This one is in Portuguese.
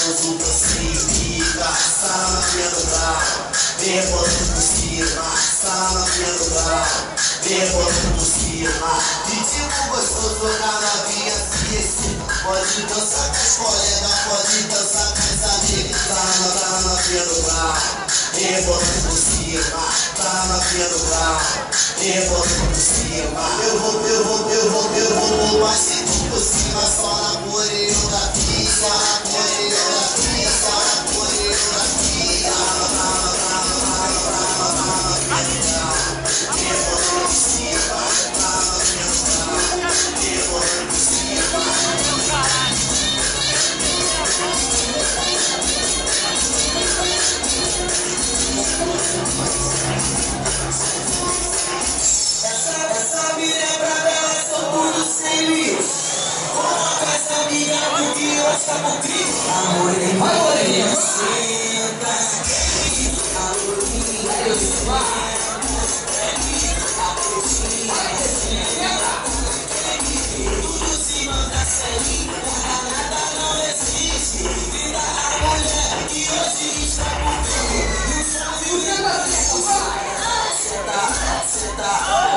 uso doce, sala na minha lugar, levando por cima, sala na minha lugar, levando por cima. E tipo gostoso na minha ciência, pode dançar com os colegas, pode dançar com os amigos, sala na minha lugar, levando por cima, sala na minha lugar, levando por cima. Eu vou mais cinco por cima, só na coreografia, só na coreografia, só na coreografia. Levando por cima, sala na minha lugar, levando por cima. Essa mina é brava, elas são tudo sem lixo. Coloca essa mina porque gosta com Cristo. Amorinho, senta. Amorinho, senta. Tudo se manda sem nada não existe. Vida a mulher que hoje está comigo. Não sabe o que senta.